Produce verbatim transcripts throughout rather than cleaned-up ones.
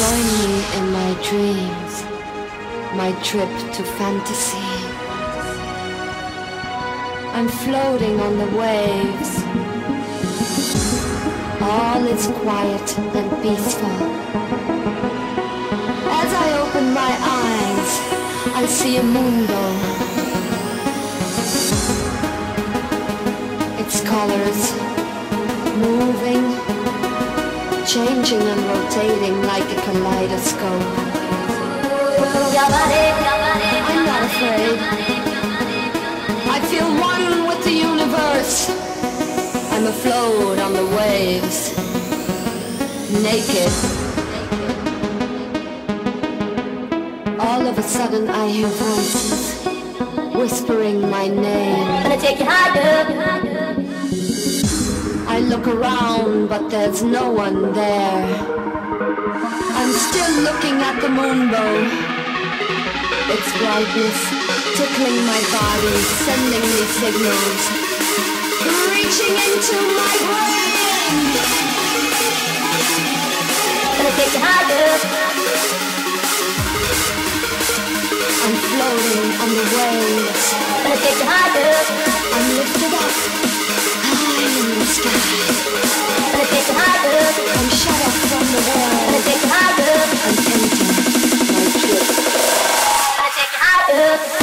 Join me in my dreams, my trip to fantasy. I'm floating on the waves. All is quiet and peaceful. As I open my eyes, I see a mundo. Its colors moving, changing and rotating like a kaleidoscope. I'm not afraid. I feel one with the universe. I'm afloat on the waves, naked. All of a sudden I hear voices whispering my name. I'm gonna take you higher. I look around, but there's no one there. I'm still looking at the moonbow. Its brightness tickling my body, sending me signals, reaching into my brain. Gonna take you higher. I'm floating on the waves. Gonna take you higher. I'm lifted up high in the sky. Gonna take you higher. I'm shut off from the world. Gonna take you higher. I'm entering my trip. Gonna take you higher.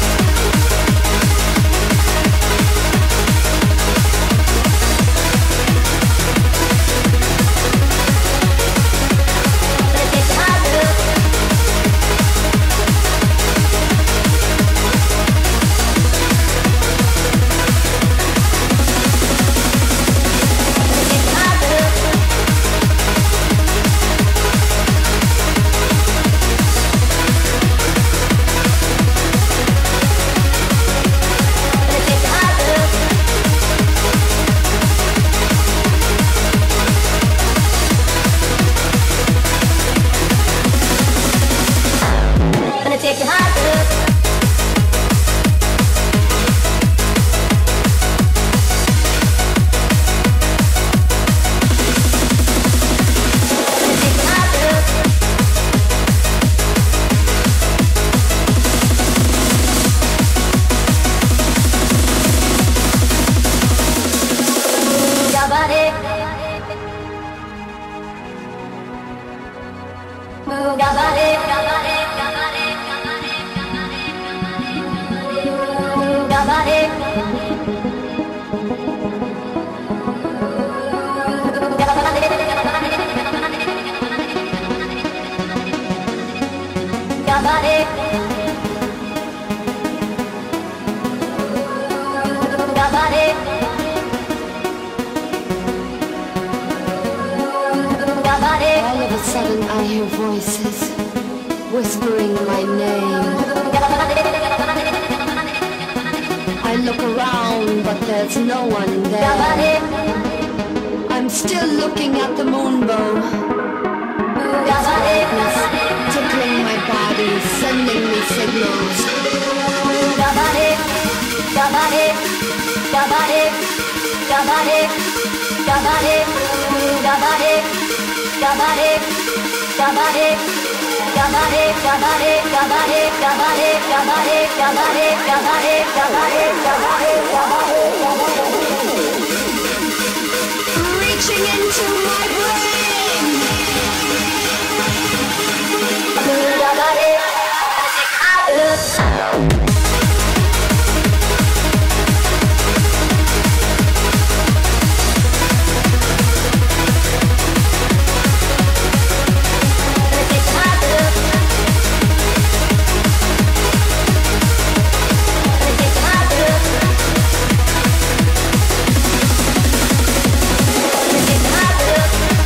All of a sudden I hear voices whispering my name. I look around, but there's no one there. I'm still looking at the moonbow. Its brightness tickling my body, sending me signals. Reaching into my brain. Take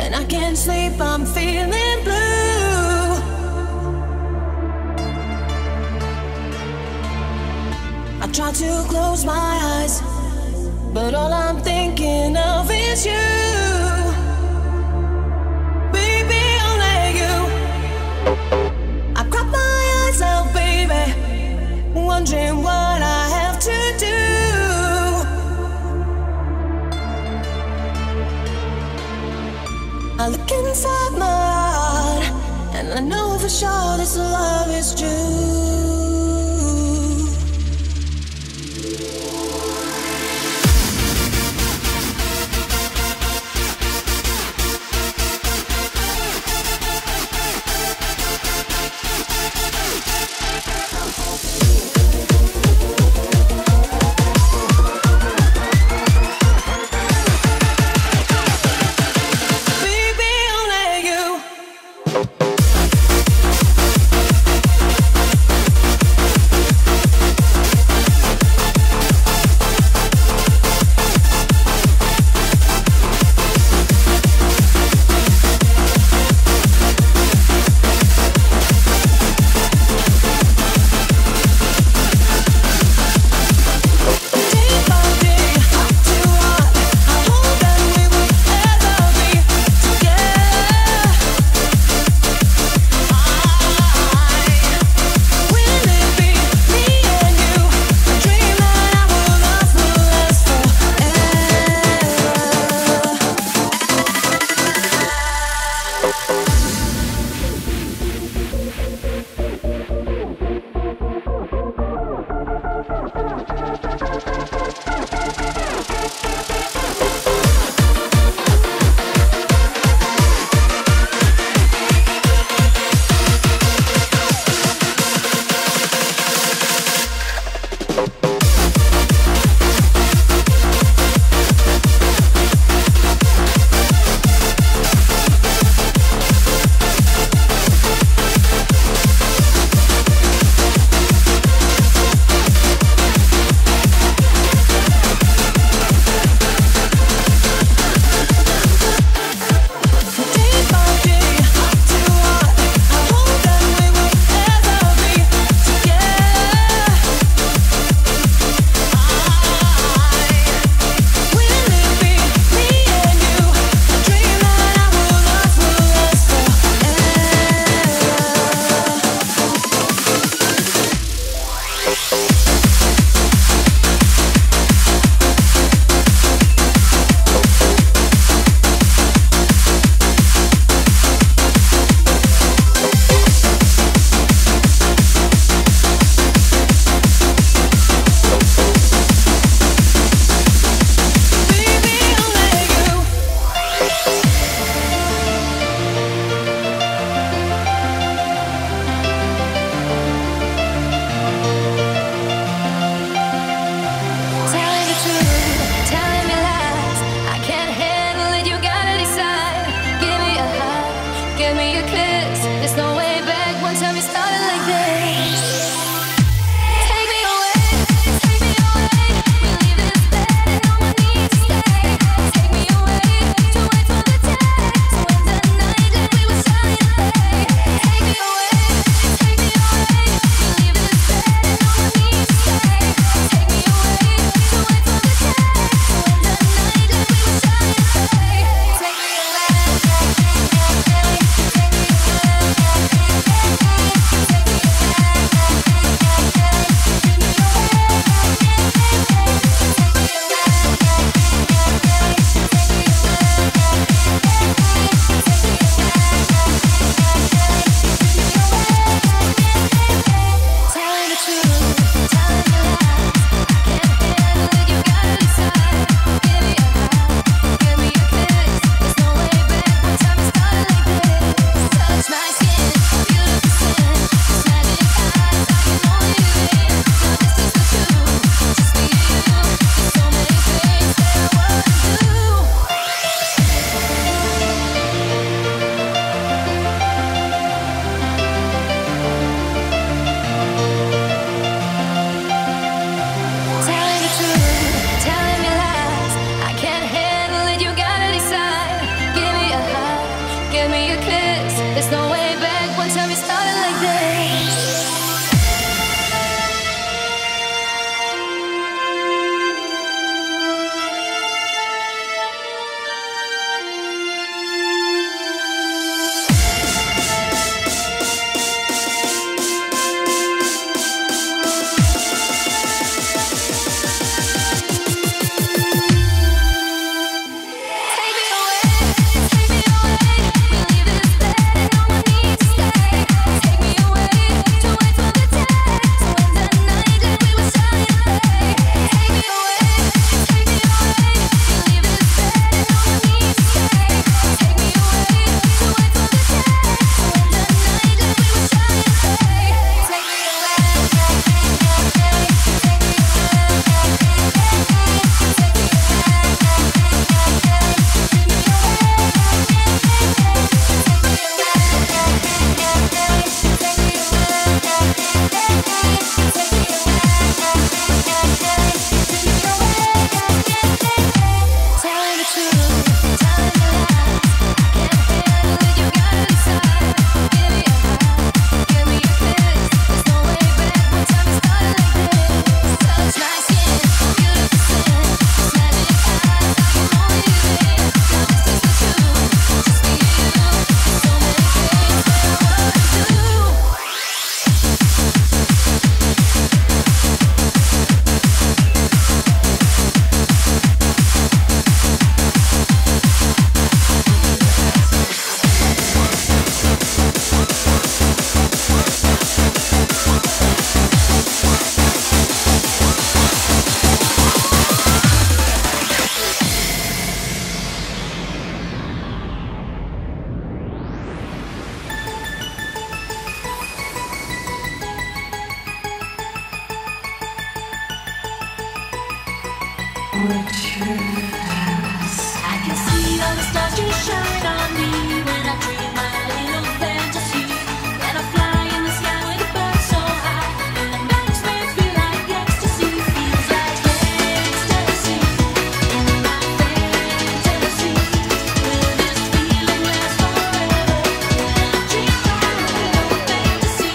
and I can't sleep, I'm feeling blue. I try to close my eyes, but all I'm thinking of is you. Baby, only you. I cry my eyes out, baby, wondering what I have to do. I look inside my heart, and I know for sure this love is true. Take me away. me a kiss. There's no way back once we started like this. I can see all the stars just shine on me when I dream my little fantasy. When I fly in the sky with a bird so high, and it makes me feel like ecstasy. Feels like ecstasy in my fantasy. Will this feeling last forever? When I dream my little fantasy.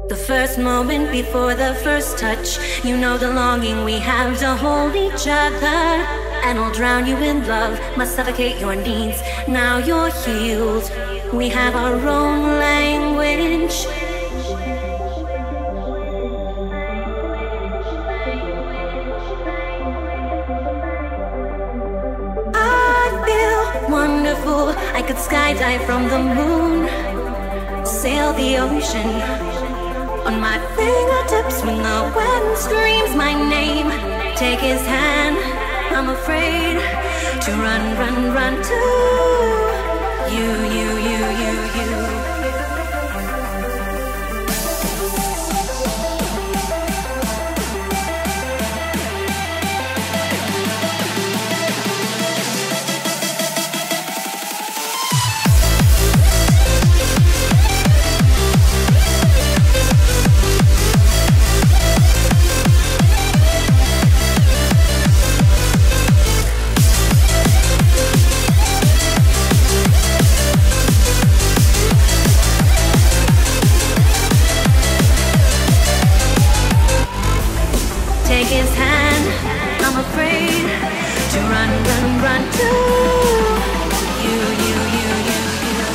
The first moment before the first touch, you know the longing we have to hold each other. And I'll drown you in love, must suffocate your needs. Now you're healed, we have our own language. I feel wonderful, I could skydive from the moon, sail the ocean on my fingertips when the wind screams my name. Take his hand, I'm afraid to run, run, run to you, you, you, you, you. Take his hand, I'm afraid to run, run, run to you, you, you, you, you.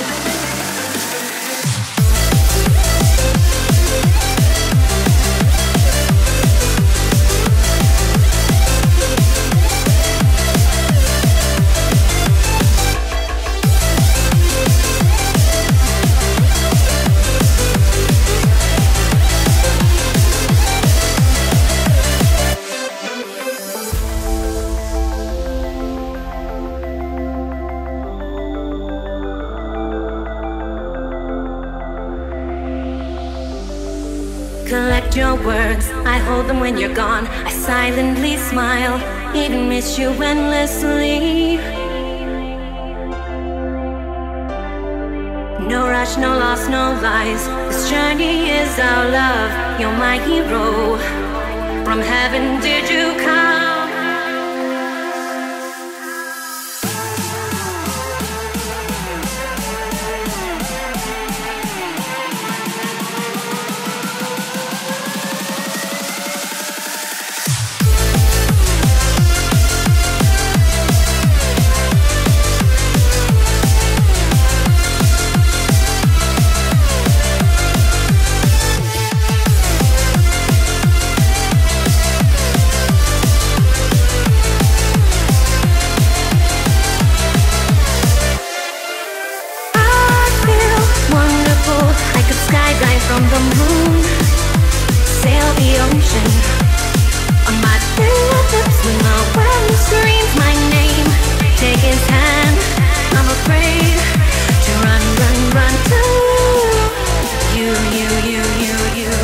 Collect your words, I hold them when you're gone. I silently smile, even miss you endlessly. No rush, no loss, no lies. This journey is our love. You're my hero. From heaven did you come? From the moon, sail the ocean on my fingertips when the wind screams my name. Take his hand, I'm afraid to run, run, run to you, you, you, you, you.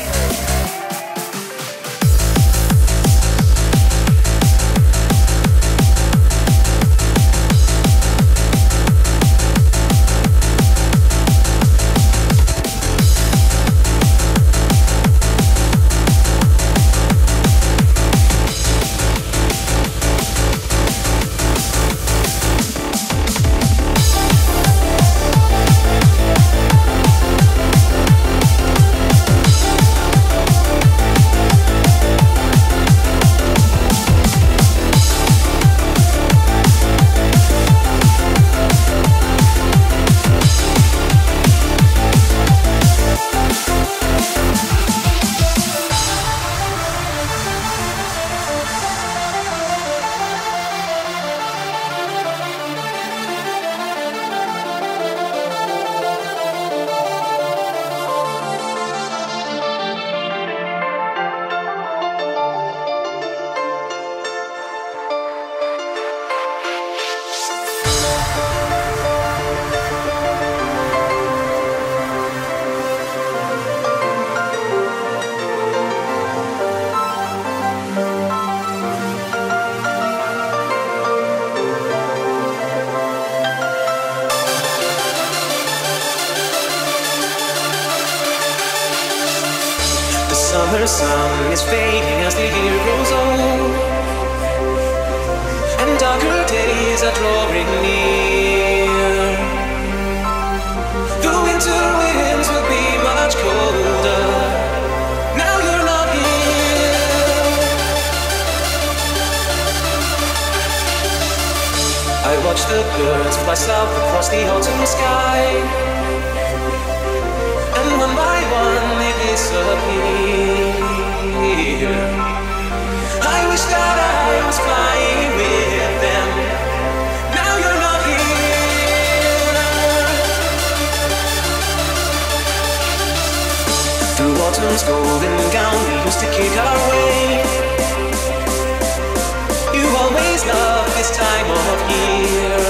Summer sun is fading as the year grows old, and darker days are drawing near. The winter winds will be much colder. watch the birds fly south across the autumn sky, and one by one they disappear. I wish that I was flying with them. Now you're not here. Through autumn's golden gown we used to kick our way. You always loved this time of year.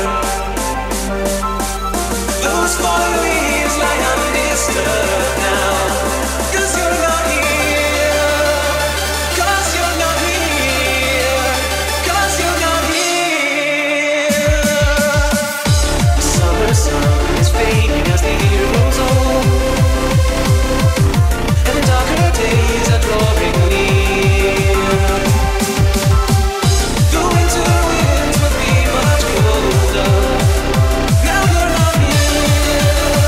Those fallen leaves lie undisturbed now, 'cause you're not here. 'Cause you're not here. 'Cause you're not here. The summer sun is fading as the year grows old, and darker days are drawing near. The winter winds will be much colder. Now you're not here.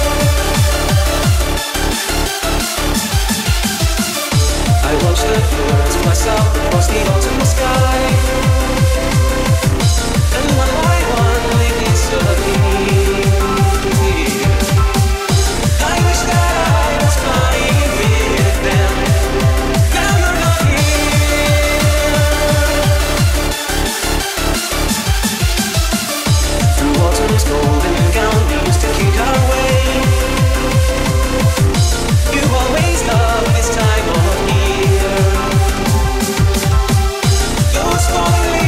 I watch the birds fly south across the autumn sky, and one by one they disappear. I wish that I was flying with them. Now you're not here. Through autumn's golden gown we used to kick our way. You always loved this time of year. Those falling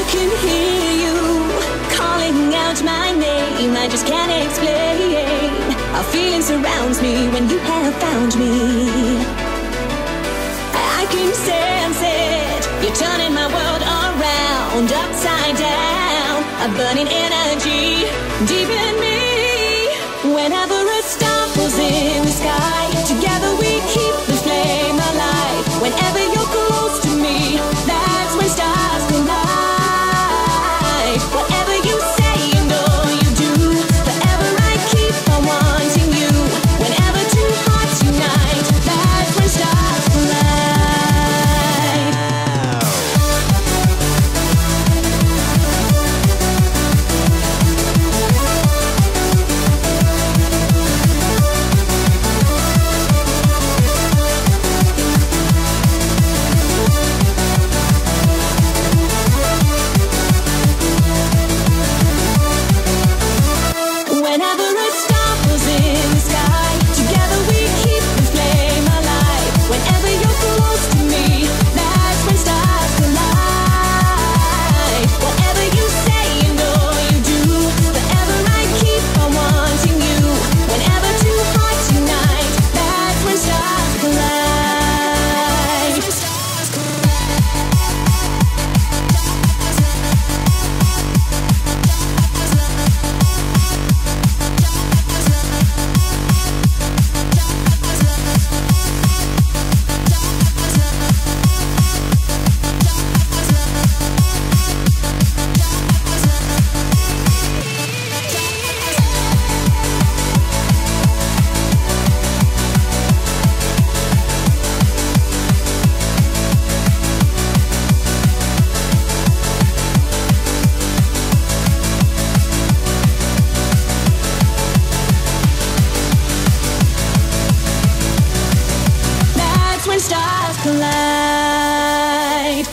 can hear you calling out my name. I just can't explain. A feeling surrounds me when you have found me. I can sense it. You're turning my world around, upside down. A burning energy deep in me. Whenever a star falls in the sky, together we keep the flame alive. Whenever you're close to me, that's when stars collide. Whatever you say and all you do, forever I keep on wanting you. Whenever two hearts unite, that's when stars collide. Whenever a star falls in the sky, together we keep the flame alive. Whenever you're close to me, that's when stars collide. Whatever you say and all you do, forever I keep on wanting you. Whenever two hearts unite, that's when stars collide. That's when stars collide.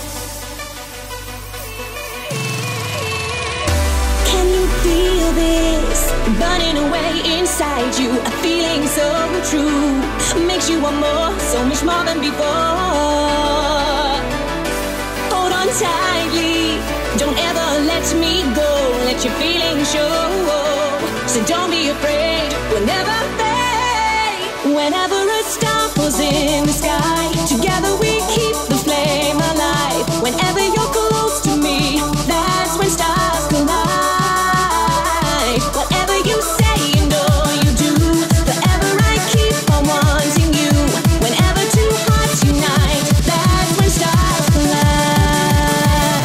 Can you feel this burning away inside you? A feeling so true, makes you want more, so much more than before. Hold on tightly, don't ever let me go. Let your feelings show, so don't be afraid, we'll never fade. Whenever a star falls in the sky, together we keep the flame alive. Whenever you're close to me, that's when stars collide. Whatever you say and all you do, forever I keep on wanting you. Whenever two hearts unite, that's when stars collide.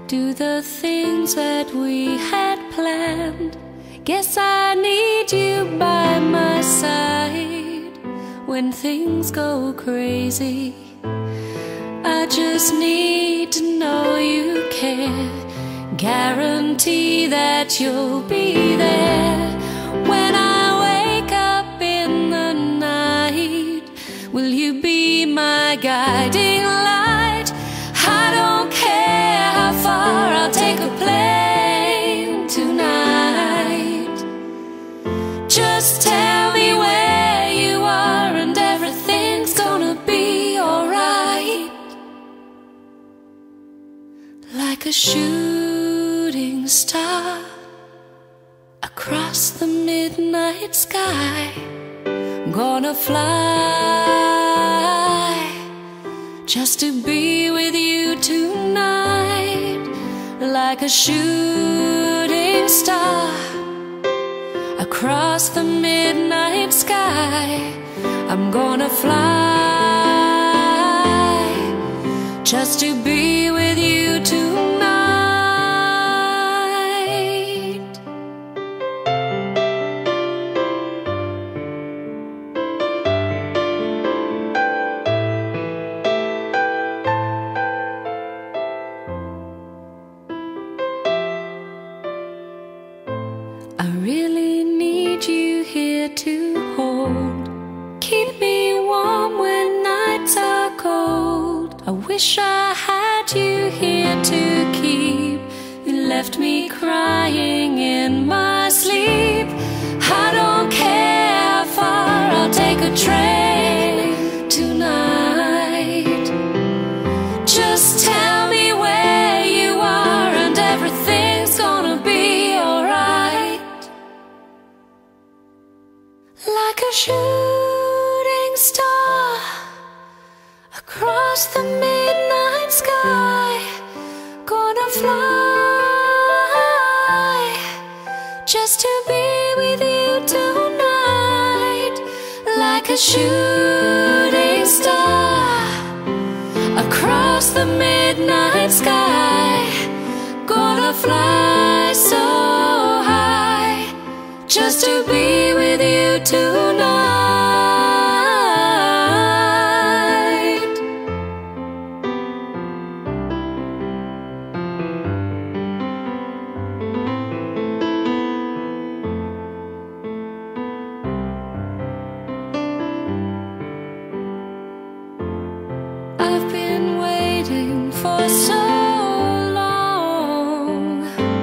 do the things that we had planned. Guess I need you by my side when things go crazy. I just need to know you care, guarantee that you'll be there when I wake up in the night. Will you be my guiding light? I don't care how far, I'll take a plane tonight. Just tell me where you are and everything's gonna be alright. Like a shooting star across the midnight sky, gonna fly just to be with you tonight. Like a shooting star across the midnight sky, I'm gonna fly just to be with you tonight. I really need you here to hold, keep me warm when nights are cold. I wish I had you here to keep. You left me crying in my sleep. I don't care how far, I'll take a train tonight. Just tell me where you are and everything's gonna be alright. Like a shooting star across the midnight sky, gonna fly just to be with you tonight. Like a shooting star across the midnight sky, gonna fly so high just to be with you tonight. I've been waiting for so long.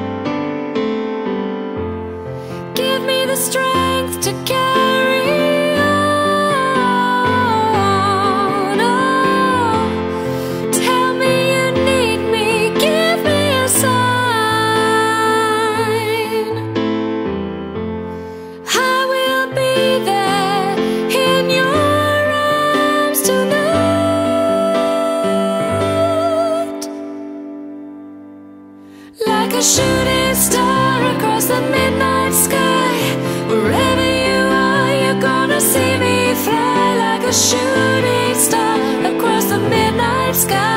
Give me the strength to carry on. Oh, tell me you need me, give me a sign. I will be there in your arms tonight. Like a shooting star across the midnight sky, wherever you are, you're gonna see me fly. Like a shooting star across the midnight sky.